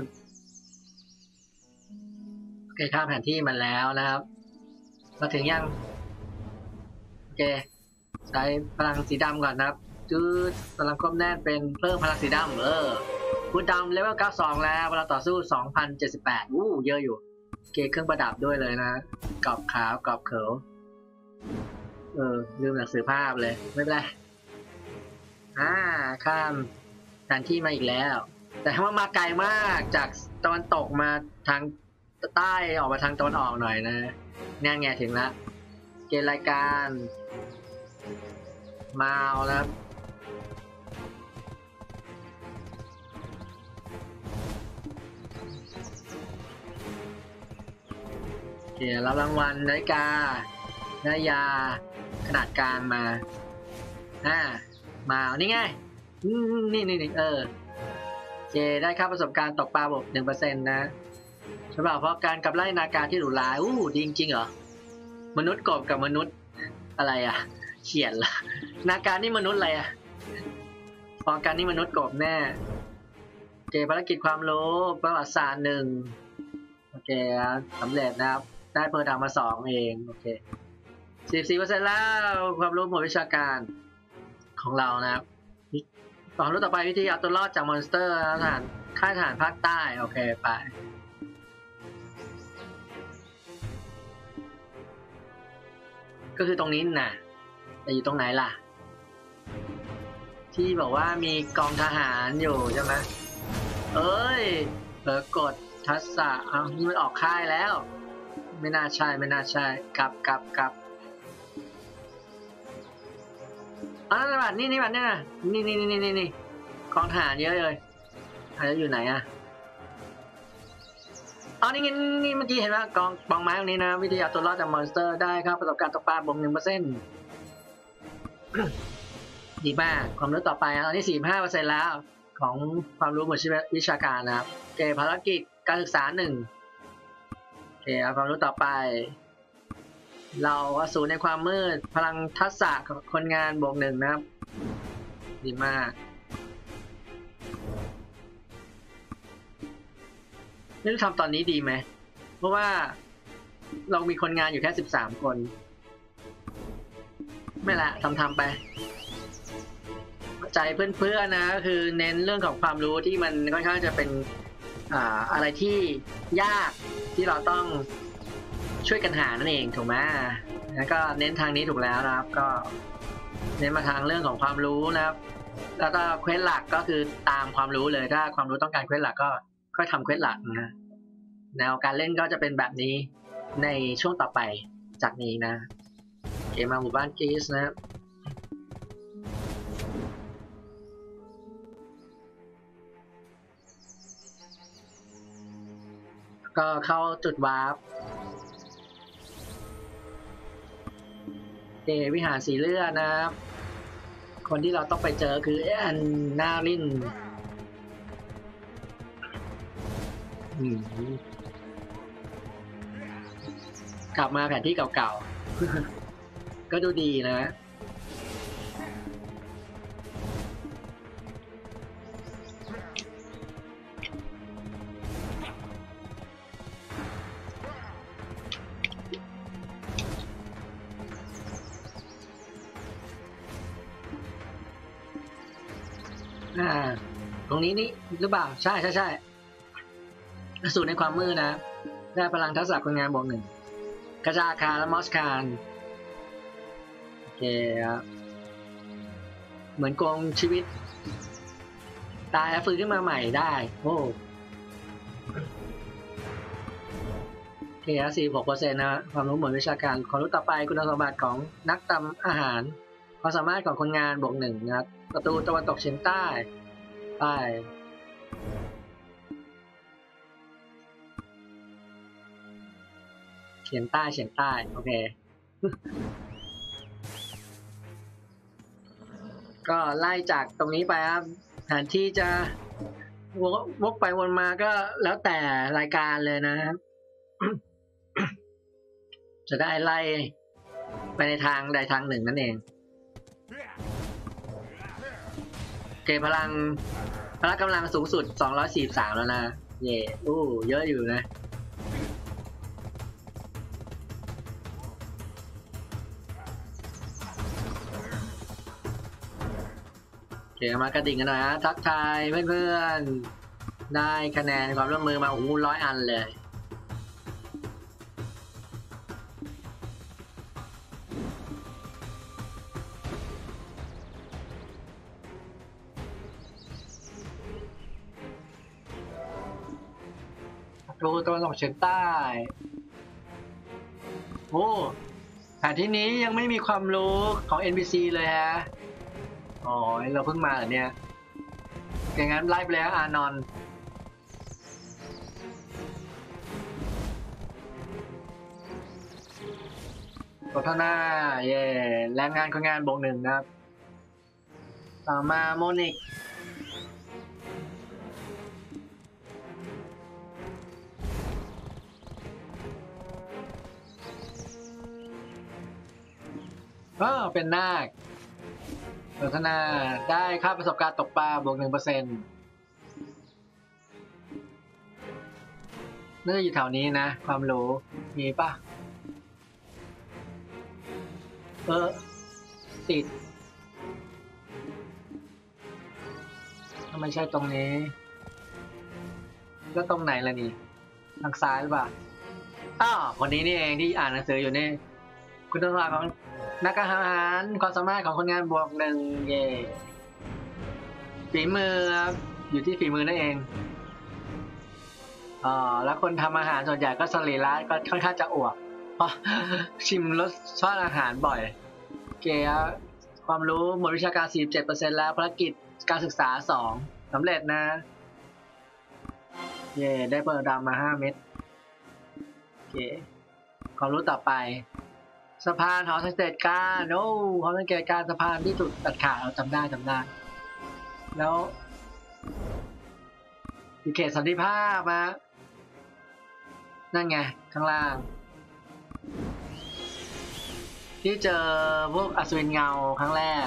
โอเคข้ามแผนที่มันแล้วนะครับมาถึงยังโอเคใช้พลังสีดำก่อนนะครับพลังควบแน่นเป็นเพิ่มพลังสีดำพูดดำเลเวล92แล้วพลังต่อสู้ 2,078เยอะอยู่เกเครื่องประดับด้วยเลยนะกรอบขาวกรอบเขียวลืมหนังสือภาพเลยไม่เป็นไรข้ามแผนที่มาอีกแล้วแต่ถ้ามาไกลมากจากตะวันตกมาทางใต้ออกมาทางตะวันออกหน่อยนะเนี่ยไงถึงละเกณฑ์รายการมาแล้วโอเครับรางวัลนาฬิกานาฬิกาขนาดกลางมานี่ไงนี่โอเคได้ค่าประสบการณ์ตกปลาบวก 1% นะสำหรับเพราะการกับไล่นาการที่หรูหราดีจริงเหรอมนุษย์กบกับมนุษย์อะไรเขียนละนาการนี่มนุษย์อะไรพอการนี่มนุษย์กบแน่โอเคภารกิจความรู้ประวัติศาสตร์1โอเคสำเร็จนะครับได้เพอร์ดังมา2เองโอเค 44% แล้วความรู้หมวดวิชาการของเรานะครับต่อรู้ต่อไปวิธีเอาตัวรอดจากมอนสเตอร์ค่ายทหารภาคใต้โอเคไปก็คือตรงนี้นะแต่อยู่ตรงไหนล่ะที่บอกว่ามีกองทหารอยู่ใช่ไหมเกดทัศะนี่มันออกค่ายแล้วไม่น่าใช่กลับบัตรนี่บัตรเนี่ยนี่กองทหารเยอะเลยแล้วอยู่ไหนนี่เมื่อกี้เห็นว่ากองปองไม้ตรงนี้นะวิธีเอาตัวรอดจากมอนสเตอร์ได้ครับประสบการณ์ตกปลาบวก 1% ดีมากความรู้ต่อไปตอนนี้ 45% แล้วของความรู้หมวดวิชาการนะครับเกภารกิจการศึกษา1โอเคความรู้ต่อไปเราอสูรในความมืดพลังทักษะคนงานบวก 1นะครับดีมากนี่ทำตอนนี้ดีไหมเพราะว่าเรามีคนงานอยู่แค่13คนไม่ละทำไปใจเพื่อนๆนะคือเน้นเรื่องของความรู้ที่มันค่อนข้างจะเป็นอะไรที่ยากที่เราต้องช่วยกันหานั่นเองถูกไหมแล้วก็เน้นทางนี้ถูกแล้วนะครับก็เน้นมาทางเรื่องของความรู้นะครับแล้วก็เควสหลักก็คือตามความรู้เลยถ้าความรู้ต้องการเควสหลักก็ค่อยทำเควสหลักนะแนวการเล่นก็จะเป็นแบบนี้ในช่วงต่อไปจากนี้นะเกมมาหมู่บ้านกีสนะก็เข้าจุดวาร์ปวิหารสีเลือดนะครับคนที่เราต้องไปเจอคืออันนารินกลับมาแผนที่เก่าๆ ก็ดูดีนะตรงนี้นี่หรือเปล่าใช่ใช่ใช่สูตรในความมืดนะได้พลังทักษะคนงานบวก 1กระจาคารและมอสคารโอเคครับเหมือนโกงชีวิตตายแล้วฟื้นขึ้นมาใหม่ได้โอ้โอเค46%นะความรู้หมวดวิชาการความรู้ต่อไปคุณสมบัติของนักตำอาหารความสามารถของคนงานบวก 1นะครับประตูตะวันตกเฉียงใต้ไปเฉียงใต้โอเค ก็ไล่จากตรงนี้ไปครับแผนที่จะวกไปวนมาก็แล้วแต่รายการเลยนะครับ จะได้ไล่ไปในทางใดทางหนึ่งนั่นเองเกพลังกำลังสูงสุด243แล้วนะเย่เยอะอยู่นะโอเคมากระดิ่งกันหน่อยฮะทักทายเพื่อนๆได้คะแนนความร่วมมือมา100 อันเลยดูตะวันตกเฉียงใต้โอ้แผนที่นี้ยังไม่มีความรู้ของ NPC เลยฮะอ๋อเราเพิ่งมาเหรอเนี่ยอย่างนั้นไล่ไปแล้วอานอนพัฒนาเย่แรงงานคนงานบวก 1นะครับต่อมาโมนิกเป็นนาคพัฒนาได้ค่าประสบการณ์ตกปลาบวก 1%น่าจะอยู่แถวนี้นะความรู้มีป่ะติดถ้าไม่ใช่ตรงนี้แล้วตรงไหนล่ะนี่ทางซ้ายหรือเปล่าคนนี้นี่เองที่อ่านหนังสืออยู่นี่คุณสมบัติของนักอาหารความสามารถของคนงานบวก 1เย่ฝีมืออยู่ที่ฝีมือนั่นเองแล้วคนทำอาหารส่วนใหญ่ก็สรีระก็ค่อนข้างจะอวบเพราะชิมรสชาติอาหารบ่อยโอเคความรู้หมวดวิชาการ 47% แล้วภารกิจการศึกษา 2สำเร็จนะเย่ได้เปิดดำมา5 เม็ดโอเคความรู้ต่อไปสะพานหอสังเกตการณ์หอสังเกตการณ์สะพานที่ถูกตัดขาดเราจำได้แล้วมีเขตสันติภาพมานั่นไงข้างล่างที่เจอพวกอัศวินเงาครั้งแรก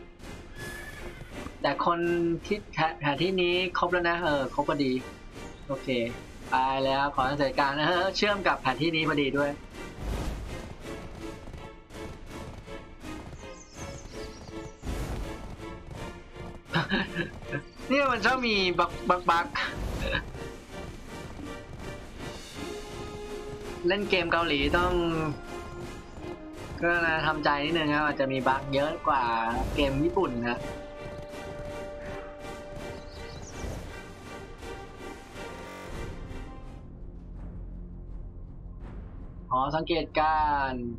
แต่คนที่แผนที่นี้ครบแล้วนะครบพอดีโอเคไปแล้วขอสังเกตการณ์เชื่อมกับแผนที่นี้พอดีด้วยเนี่ยมันชอบมีบักเล่นเกมเกาหลีต้องก็นะทำใจนิดนึงครับอาจจะมีบักเยอะกว่าเกมญี่ปุ่นนะสังเกตการณ์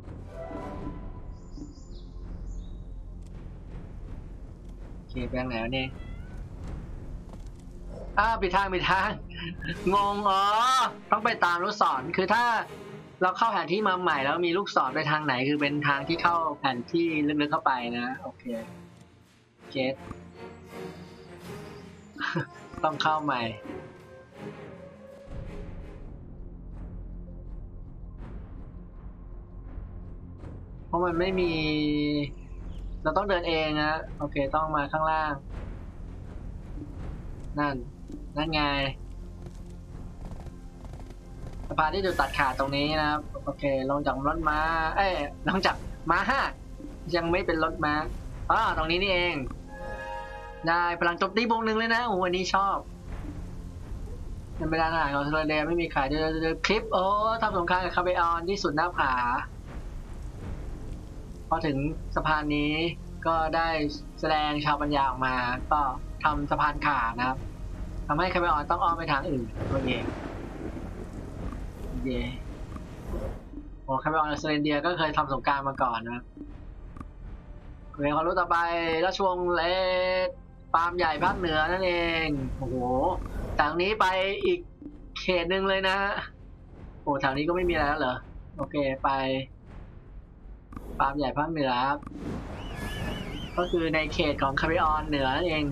โอเคไปทางไหนเนี่ยผิดทางงงอ๋อต้องไปตามลูกศรคือถ้าเราเข้าแผนที่มาใหม่แล้วมีลูกศรไปทางไหนคือเป็นทางที่เข้าแผนที่ลึกๆเข้าไปนะโอเคเก็ต ต้องเข้าใหม่เพราะมันไม่มีเราต้องเดินเองนะโอเคต้องมาข้างล่างนั่นไงสะพานที่ถูกตัดขาดตรงนี้นะครับโอเคลงจากรถม้าลงจากม้ายังไม่เป็นรถม้าตรงนี้นี่เองได้พลังโจมตีบวก1เลยนะโอ้วันนี้ชอบเป็นไปได้ทหารของเทเลเดไม่มีขายด้วยคลิปทำสงครามกับคาเบออนที่สุดหน้าผาพอถึงสะพานนี้ก็ได้แสดงชาวปัญญาออกมาก็ทำสะพานขาดนะครับทำให้คาเบออนต้องอ้อมไปทางอื่นตัวเองคาเบออนกับเซเลนเดียก็เคยทำสงครามมาก่อนนะเรื่องความรู้ต่อไปราชวงศ์เลดฟาร์มใหญ่ภาคเหนือนั่นเองโอ้โหจากนี้ไปอีกเขตหนึ่งเลยนะแถวนี้ก็ไม่มีอะไรแล้วเหรอโอเคไปฟาร์มใหญ่ภาคเหนือก็คือในเขตของคาริออนเหนือนั่นเอง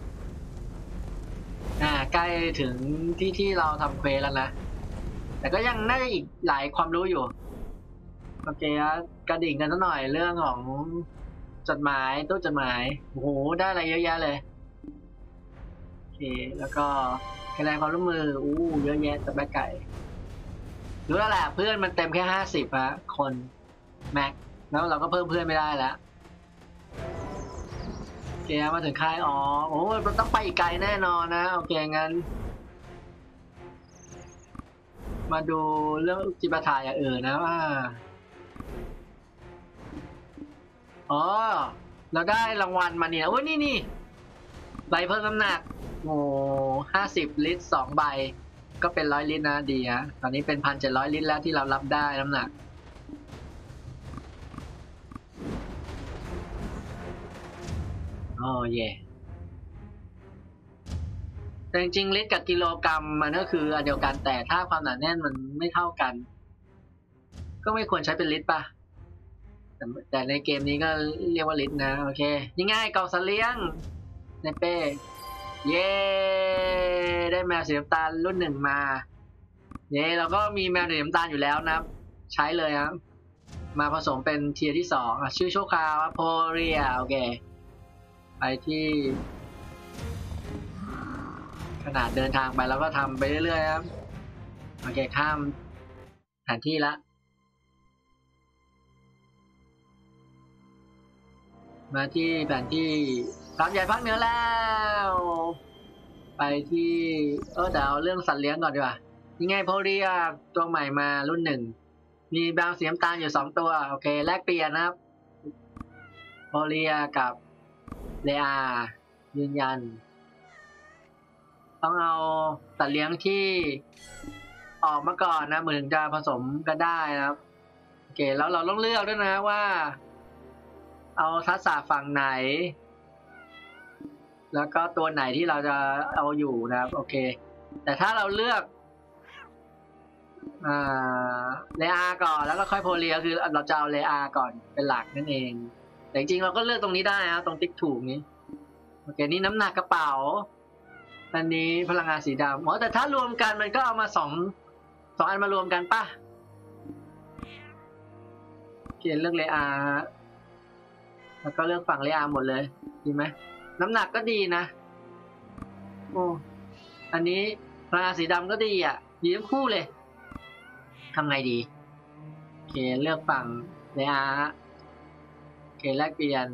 ใกล้ถึงที่เราทำเควสแล้วนะแต่ก็ยังน่าจะอีกหลายความรู้อยู่โอเคกระดิ่งกันสักหน่อยเรื่องของจดหมายตู้จดหมายโอ้โหได้อะไรเยอะแยะเลยโอเคแล้วก็คะแนนความร่วมมือเยอะแยะแต่แม่ไก่รู้แล้วแหละเพื่อนมันเต็มแค่50คนแม็กแล้วเราก็เพิ่มเพื่อนไม่ได้แล้วโอเคมาถึงค่ายเราต้องไปอีกไกลแน่นอนนะโอเคงั้นมาดูเรื่องจิปาถะอย่างอื่นนะว่าเราได้รางวัลมาเนี่ยนี่ใบเพิ่มน้ำหนัก50 ลิตร2 ใบก็เป็น100 ลิตรนะดีฮะตอนนี้เป็น1,700 ลิตรแล้วที่เรารับได้น้ำหนักเย่แต่จริงๆลิตรกับกิโลกรัมมันก็คืออันเดียวกันแต่ถ้าความหนาแน่นมันไม่เท่ากันก็ไม่ควรใช้เป็นลิตรป่ะแต่ในเกมนี้ก็เรียกว่าลิตรนะโอเคยังไงกล่องสัตว์เลี้ยงในเป้เย้ได้แมวสีน้ำตาลรุ่น1มาเราก็มีแมวสีน้ำตาลอยู่แล้วนะครับใช้เลยครับมาผสมเป็นเทียร์ที่2ชื่อชั่วคราวโพเรียโอเคไปที่ขนาดเดินทางไปแล้วก็ทำไปเรื่อยๆครับโอเคข้ามแผนที่ละมาที่แผนที่ฟาร์มใหญ่ภาคเหนือแล้วไปที่แต่เอาเรื่องสัตว์เลี้ยงก่อนดีกว่ายังไงโพเรียตัวใหม่มารุ่น1มีแมวสีน้ำตาลอยู่2ตัวโอเคแลกเปลี่ยนนะครับโพเรียกับเลอายืนยันต้องเอาสัตว์เลี้ยงที่ออกมาก่อนนะเหมือนจะผสมกันได้นะครับโอเคแล้วเราต้องเลือกด้วยนะว่าเอาทักษะฝั่งไหนแล้วก็ตัวไหนที่เราจะเอาอยู่นะครับโอเคแต่ถ้าเราเลือกเลอาก่อนแล้วก็ค่อยโพเลียคือเราจะเอาเลอาก่อนเป็นหลักนั่นเองแต่จริงๆเราก็เลือกตรงนี้ได้นะตรงติ๊กถูกนี้โอเคนี่น้ำหนักกระเป๋าอันนี้พลังงานสีดำแต่ถ้ารวมกันมันก็เอามาสองอันมารวมกันป่ะเขียนเลือกเลอาแล้วก็เลือกฝั่งเลอาหมดเลยดีไหมน้ำหนักก็ดีนะอันนี้พลังงานสีดำก็ดีดีทั้งคู่เลยทำไงดีโอเคเลือกฝั่งเลอาโอเคแลกเปลี่ยน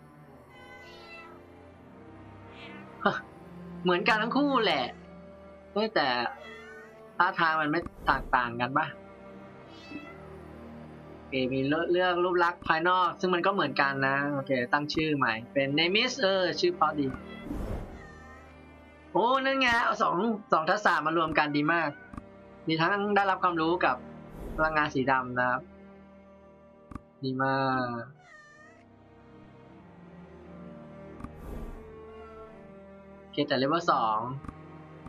เหมือนกันทั้งคู่แหละแต่ท่าทางมันไม่ต่างกันป่ะโอเคมีเรื่องรูปลักษณ์ภายนอกซึ่งมันก็เหมือนกันนะโอเคตั้งชื่อใหม่เป็นเนมิสชื่อพอดีนั่นไงเอาสองทักษะมารวมกันดีมากมีทั้งได้รับความรู้กับพลังงานสีดำนะครับดีมากโอเคแต่เลเวล2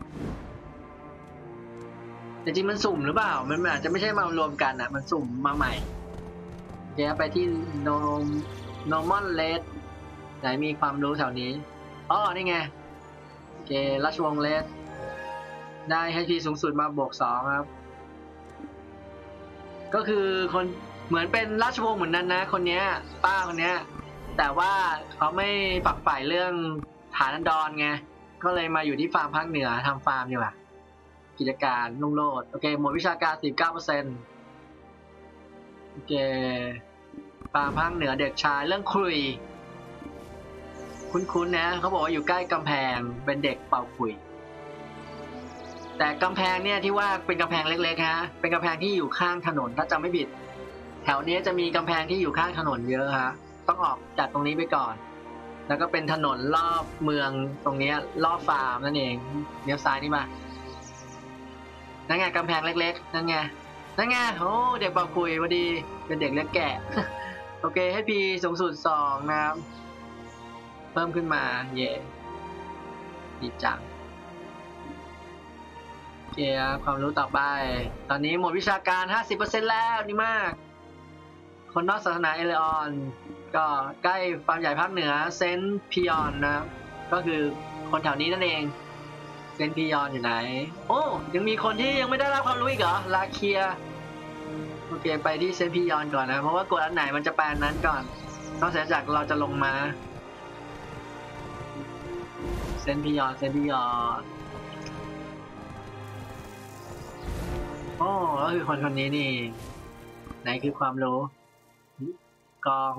แต่จริงมันสุ่มหรือเปล่ามันอาจจะไม่ใช่มารวมกันอ่ะมันสุ่มมาใหม่เดี๋ยวไปที่ normal red ไหนมีความรู้แถวนี้อ๋อนี่ไงโอเคราชวงศ์เรดได้ HP สูงสุดมาบวก2ครับก็คือคนเหมือนเป็นราชวงศ์เหมือนนั้นนะคนเนี้ยป้าคนเนี้ยแต่ว่าเขาไม่ฝักใฝ่เรื่องฐานันดรไงก็เลยมาอยู่ที่ฟาร์มภาคเหนือทำฟาร์มดีกว่ากิจการรุ่งโรจน์โอเคหมวดวิชาการ 19% โอเคฟาร์มภาคเหนือเด็กชายเรื่องคุยคุ้นๆนะเขาบอกว่าอยู่ใกล้กำแพงเป็นเด็กเป่าคุยแต่กำแพงเนี่ยที่ว่าเป็นกำแพงเล็กๆฮะเป็นกำแพงที่อยู่ข้างถนนถ้าจำไม่ผิดแถวนี้จะมีกำแพงที่อยู่ข้างถนนเยอะฮะต้องออกจากตรงนี้ไปก่อนแล้วก็เป็นถนนรอบเมืองตรงนี้รอบฟาร์มนั่นเองเลี้ยวซ้ายนี่มานั่นไงกำแพงเล็กๆนั่นไงนั่นไงโอ้เด็กเป่าคุยพอดีเป็นเด็กเล็กแก่ โอเคให้พีสูงสุด2นะครับเพิ่มขึ้นมาเย่ดีจังโอเคความรู้ต่อไปตอนนี้หมดวิชาการ 50% แล้วดีมากคนนอกศาสนาเอเลออนก็ใกล้ฟาร์มใหญ่ภาคเหนือเซนต์พิยอนนะก็คือคนแถวนี้นั่นเองเซนต์พิยอนอยู่ไหนโอ้ยังมีคนที่ยังไม่ได้รับความรู้อีกเหรอลาเคียโอเคไปที่เซนต์พิยอนก่อนนะเพราะว่ากดอันไหนมันจะแปลนั้นก่อนนอกจากเราจะลงมาเซนต์พิยอนโอ้ก็คือคนคนนี้นี่ไหนคือความรู้กอง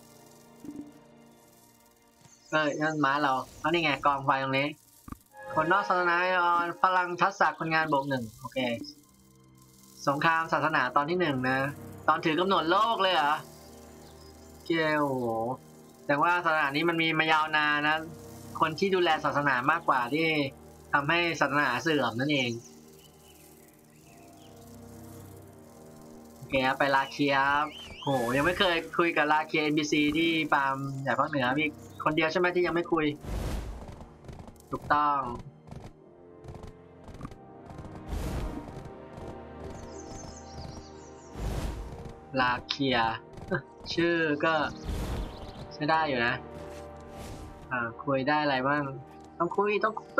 นั่นม้าเราเอานี่ไงกองไฟตรงนี้คนนอกศาสนาออนพลังทักษะคนงานบวก1โอเคสงครามศาสนาตอนที่1นะตอนถือกำหนดโลกเลยเหรอเจ้าโอ้โหแต่ว่าศาสนานี้มันมีมายาวนานนะคนที่ดูแลศาสนามากกว่าที่ทำให้ศาสนาเสื่อมนั่นเองโอเคไปลาเคียโหยังไม่เคยคุยกับลาเคีย NPC ที่ฟาร์มใหญ่ภาคเหนือมีคนเดียวใช่ไหมที่ยังไม่คุยถูกต้องลาเคียชื่อก็ใช้ได้อยู่นะคุยได้อะไรบ้างต้องคุย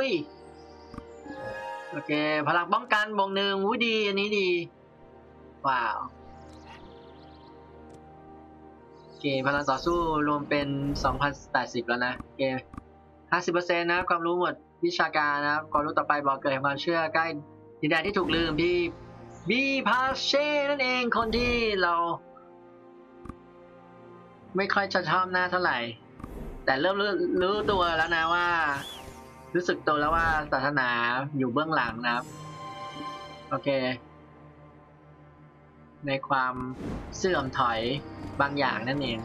โอเคพลังป้องกันบวก1วู้ดีอันนี้ดีว้าวโอเคพลังต่อสู้รวมเป็น 2,080 แล้วนะโอเค 50% นะความรู้หมดวิชาการนะครับความรู้ต่อไปบอกเกิดแห่งความเชื่อใกล้ดินแดนที่ถูกลืมพี่บีพาเช่นั่นเองคนที่เราไม่ค่อยจะชอบหน้าเท่าไหร่แต่เริ่มรู้ตัวแล้วนะว่ารู้สึกตัวแล้วว่าศาสนาอยู่เบื้องหลังนะครับโอเคในความเสื่อมถอยบางอย่างนั่นเอง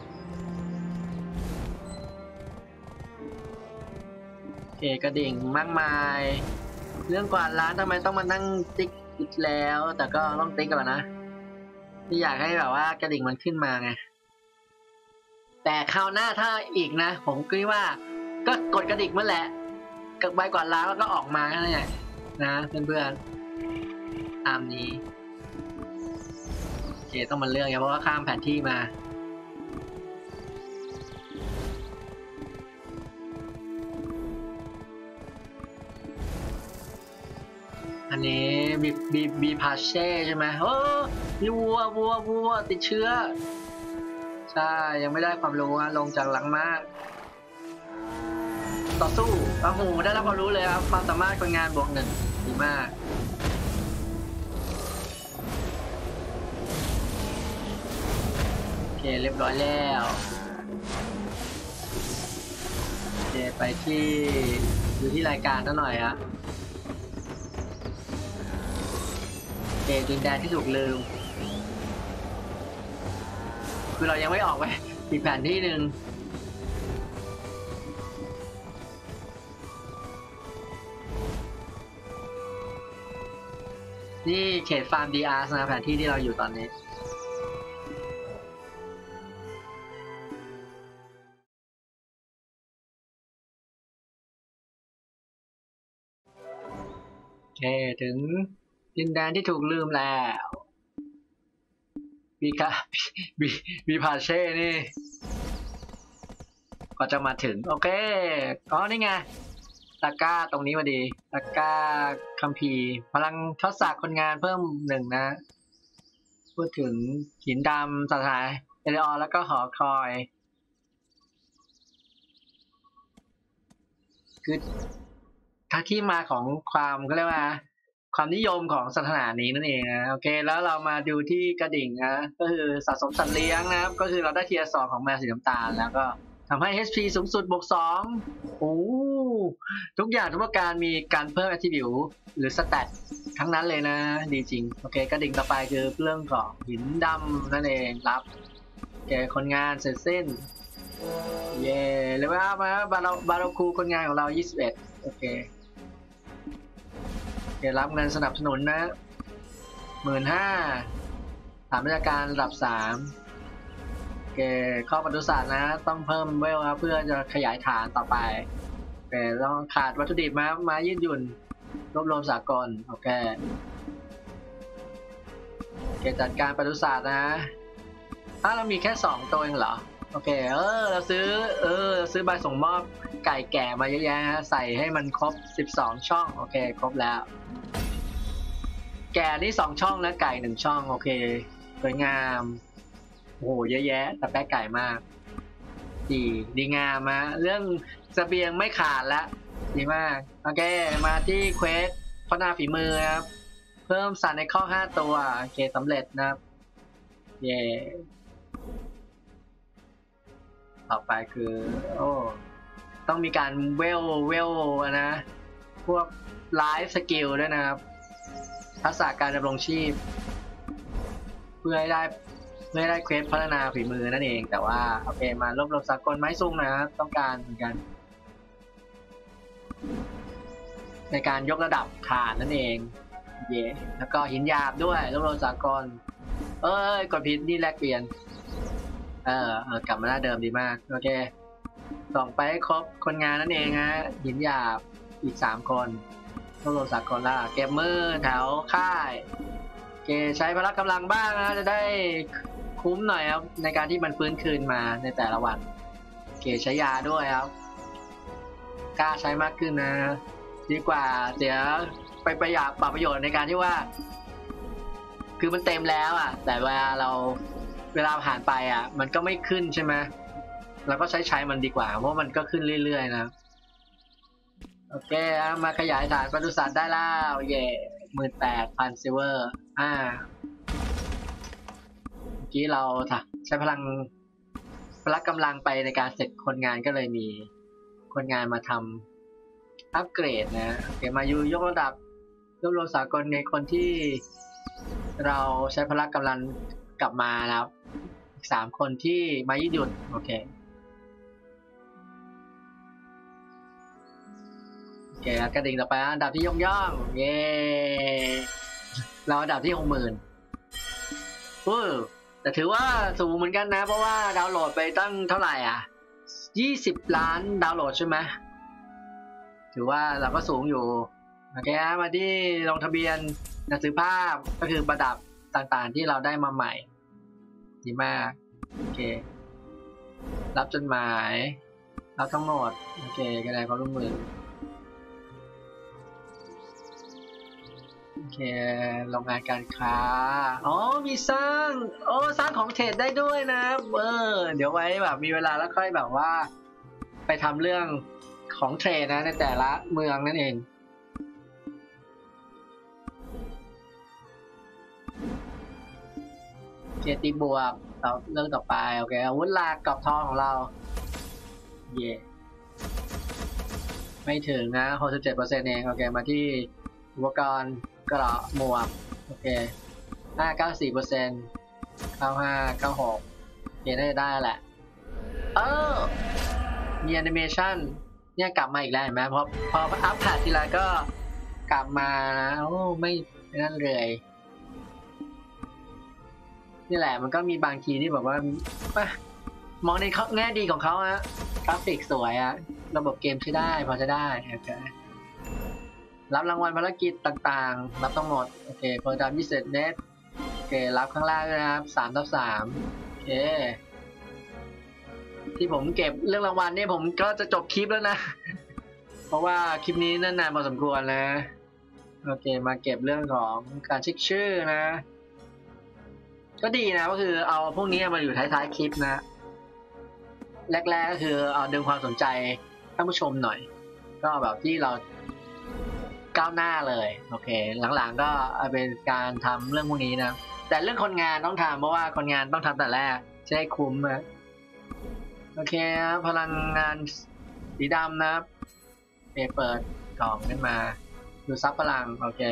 โอเคกระดิ่งมากมายเรื่องกวาดร้านทำไมต้องมานั่งติ๊กอีกแล้วแต่ก็ต้องติ๊กก่อนนะที่อยากให้แบบว่ากระดิ่งมันขึ้นมาไงแต่คราวหน้าถ้าอีกนะผมคิดว่าก็กดกระดิ่งเมื่อแหละกับใบกวาดล้างแล้วก็ออกมาแค่นั้นแหละนะเพื่อนๆตามนี้โอเคต้องมาเลือกเพราะว่าข้ามแผนที่มาอันนี้บีพาเช่ใช่ไหมโอ้มีวัวติดเชื้อใช่ยังไม่ได้ความรู้ลงจากหลังมาต่อสู้โอ้โหได้รับความรู้เลยครับความสามารถคนงานบวก1ดีมากโอเคเรียบร้อยแล้วโอเคไปที่ดูที่รายการหน่อยฮะดินแดนที่ถูกลืมคือเรายังไม่ออกไปอีกแผนที่หนึ่งนี่เขตฟาร์มดีอาร์นะแผนที่ที่เราอยู่ตอนนี้โอเคถึงดินแดนที่ถูกลืมแล้วบีพาเช่นี่ก็จะมาถึงโอเคอ๋อนี่ไงตะกร้าตรงนี้พอดีตะกร้าคัมภีร์พลังทักษะคนงานเพิ่ม1นะพูดถึงหินดำสถานเอเลออนแล้วก็หอคอยคือถ้าที่มาของความก็เรียกว่าความนิยมของสถานะนี้นั่นเองนะโอเคแล้วเรามาดูที่กระดิ่งนะก็คือสะสมสัตว์เลี้ยงนะครับก็คือเราได้เทียร์2ของแมวสีน้ำตาลแล้วก็ทำให้ HP สูงสุดบวก2โอ้ทุกอย่างทุกประการมีการเพิ่ม attribute หรือ stat ทั้งนั้นเลยนะดีจริงโอเคกระดิ่งต่อไปคือเรื่องของหินดำนั่นเองรับโอเคคนงานเสร็จสิ้นเย่เลยว่ามาบาราคูคนงานของเรา21โอเครับเงินสนับสนุนนะ15,000ฐานราชการระดับ3โอเคข้อปฏิสัตว์นะต้องเพิ่มเวลครับเพื่อจะขยายฐานต่อไปโอเคต้องขาดวัตถุดิบมายืดหยุ่นรวบรวมสากลโอเคจัดการปฏิสัตว์นะเรามีแค่2ตัวเองเหรอโอเคเราซื้อใบส่งมอบไก่แก่มาเยอะแยะใส่ให้มันครบ12ช่องโอเคครบแล้วแก่นี่2ช่องนะไก่1ช่องโอเคสวยงามโอ้โหเยอะแยะแต่แป๊กไก่มากดีงามนะเรื่องเสบียงไม่ขาดแล้วดีมากโอเคมาที่เควสพัฒนาฝีมือครับเพิ่มสัตว์ในข้อ5ตัวโอเคสำเร็จนะครับเย่ต่อไปคือต้องมีการเวลนะพวกไลฟ์สกิลด้วยนะครับทักษะการดำรงชีพเพื่อให้ได้เควสพัฒนาฝีมือนั่นเองแต่ว่าโอเคมารวบรวมสากลไม้ซุงนะครับต้องการเหมือนกันในการยกระดับฐานนั่นเองเย่แล้วก็หินหยาบด้วยรวบรวมสากลกดผิดนี่แลกเปลี่ยนกลับมาหน้าเดิมดีมากโอเคส่งไปให้ครบคนงานนั่นเองฮะหินหยาบอีก3คนรวบรวมสากลล่ะเก็บมือแถวค่ายโอเคใช้พละกำลังบ้างนะจะได้คุ้มหน่อยครับในการที่มันฟื้นคืนมาในแต่ละวันโอเคใช้ยาด้วยครับกล้าใช้มากขึ้นนะดีกว่าเสียไปประหยัดปรับประโยชน์ในการที่ว่าคือมันเต็มแล้วแต่เวลาผ่านไปมันก็ไม่ขึ้นใช่ไหมเราก็ใช้มันดีกว่าเพราะมันก็ขึ้นเรื่อยๆนะโอเคมาขยายฐานปศุสัตว์ได้แล้วเย่18,000 ซิลเวอร์เมื่อกี้เราใช้พละกำลังไปในการเสร็จคนงานก็เลยมีคนงานมาทำอัปเกรดนะโอเคมายกระดับรวบรวมสากลในคนที่เราใช้พละกำลังกลับมานะครับอีก3คนที่มายืดหยุ่นโอเคกระดิ่งต่อไปอันดับที่ย่องเย้เราอันดับที่ 60,000แต่ถือว่าสูงเหมือนกันนะเพราะว่าดาวน์โหลดไปตั้งเท่าไหร่20 ล้านดาวน์โหลดใช่ไหมถือว่าเราก็สูงอยู่โอเคมาที่ลงทะเบียนหนังสือภาพก็คือประดับต่างๆที่เราได้มาใหม่ดีมากโอเครับจดหมายรับทั้งหมดโอเคกระดาษความร่วมมือโอเคโรงงานการค้ามีสร้างของเทรดได้ด้วยนะเดี๋ยวไว้แบบมีเวลาแล้วค่อยแบบว่าไปทำเรื่องของเทรดนะในแต่ละเมืองนั่นเองตีบวกเรื่องต่อไปโอเคอาวุธหลักกับทองของเราเย่ไม่ถึงนะ 67% เองโอเคมาที่อุปกรณ์กระหมวกโอเค594% 95 96โอเคน่าจะได้แหละมีแอนิเมชันเนี่ยกลับมาอีกแล้วเห็นไหมพออัพแพททีไรก็กลับมาไม่นั่นเลยนี่แหละมันก็มีบางทีที่แบบว่ามองในแง่ดีของเขากราฟิกสวยระบบเกมใช้ได้พอจะได้โอเครับรางวัลภารกิจต่างๆรับทั้งหมดโอเคโปรดักต์พิเศษเน็ตโอเครับข้างล่างด้วยนะครับ3/3โอเคที่ผมเก็บเรื่องรางวัลนี่ผมก็จะจบคลิปแล้วนะเพราะว่าคลิปนี้นานพอสมควรนะโอเคมาเก็บเรื่องของการเช็คชื่อนะก็ดีนะก็คือเอาพวกนี้มาอยู่ท้ายๆคลิปนะแรกๆก็คือเอาดึงความสนใจท่านผู้ชมหน่อยก็แบบที่เราก้าวหน้าเลยโอเคหลังๆก็เป็นการทำเรื่องพวกนี้นะแต่เรื่องคนงานต้องทำเพราะว่าคนงานต้องทำแต่แรกจะได้คุ้มนะโอเคพลังงานสีดำนะครับเปิดกล่องขึ้นมาดูซับพลังโอเค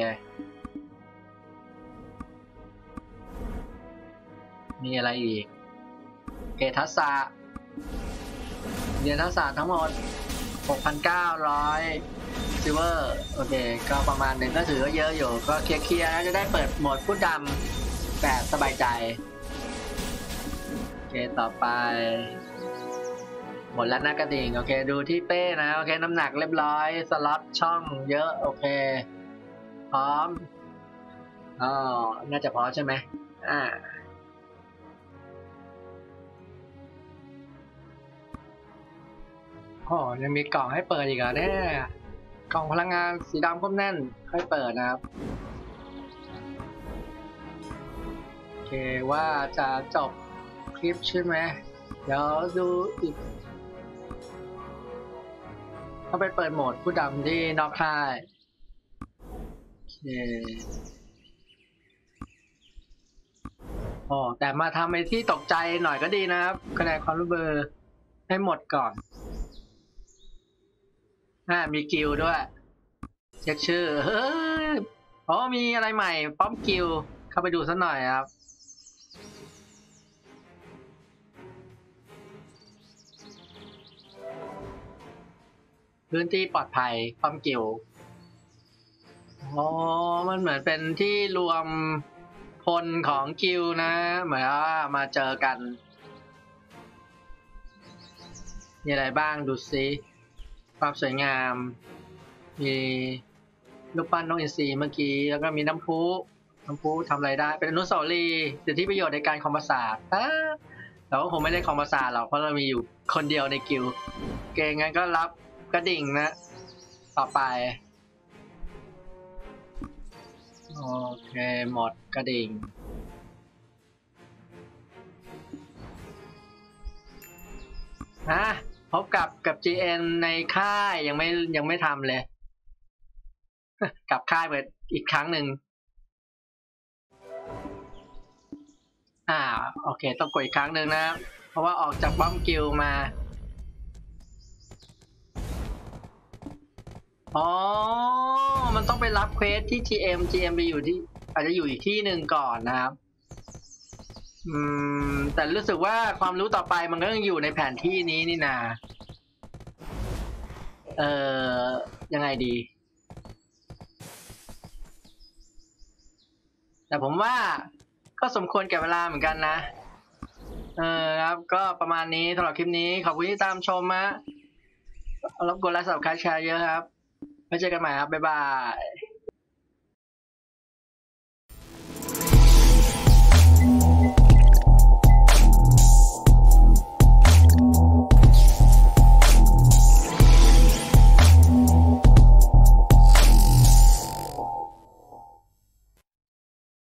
มีอะไรอีกเกรดทักษะเรียนทักษะทั้งหมด 6,900 ซิลเวอร์โอเคก็ประมาณหนึ่งก็ถือว่าเยอะอยู่ก็เคลียร์ๆนะจะได้เปิดโหมดผู้ดำแบบสบายใจโอเคต่อไปหมดแล้วนะกระดิ่งโอเคดูที่เป้นะโอเคน้ำหนักเรียบร้อยสล็อตช่องเยอะโอเคพร้อมอ๋อน่าจะพอใช่ไหมอ๋อยังมีกล่องให้เปิดอีกเหรอเนี่ยกล่องพลังงานสีดำก็แน่นค่อยเปิดนะครับโอเคว่าจะจบคลิปใช่ไหมเดี๋ยวดูอีกก็ไปเปิดโหมดผู้ดำที่นอกค่ายโอเคอ๋อแต่มาทำไอ้ที่ตกใจหน่อยก็ดีนะครับคะแนนความรู้เบอร์ให้หมดก่อนมีกิลด้วยเช็คชื่อเฮ้ยอ๋อมีอะไรใหม่ป้อมกิลเข้าไปดูสักหน่อยครับพื้นที่ปลอดภัยป้อมกิลอ๋อมันเหมือนเป็นที่รวมพลของกิลนะเหมือนว่ามาเจอกันมีอะไรบ้างดูซิความสวยงามมีรูปปั้นนกอินทรีเมื่อกี้แล้วก็มีน้ำพุทำอะไรได้เป็นอนุสาวรีย์สิทธิประโยชน์ในการคอมประสาทเราก็คงไม่ได้คอมประสาทหรอกเพราะเรามีอยู่คนเดียวในกิลเก่งงั้นก็รับกระดิ่งนะต่อไปโอเคหมดกระดิ่งพบกับ GM ในค่ายยังไม่ทำเลยกลับค่ายไปอีกครั้งหนึ่งโอเคต้องกดอีกครั้งหนึ่งนะเพราะว่าออกจากป้อมกิลมาอ๋อมันต้องไปรับเควสที่ GM ไปอยู่ที่อาจจะอยู่อีกที่หนึ่งก่อนนะครับแต่รู้สึกว่าความรู้ต่อไปมันก็ยังอยู่ในแผนที่นี้นี่นายังไงดีแต่ผมว่าก็สมควรแก่เวลาเหมือนกันนะครับก็ประมาณนี้สำหรับคลิปนี้ขอบคุณที่ตามชมรบกวนไลค์ Subscribe แชร์เยอะครับไว้เจอกันใหม่ครับบ๊ายบาย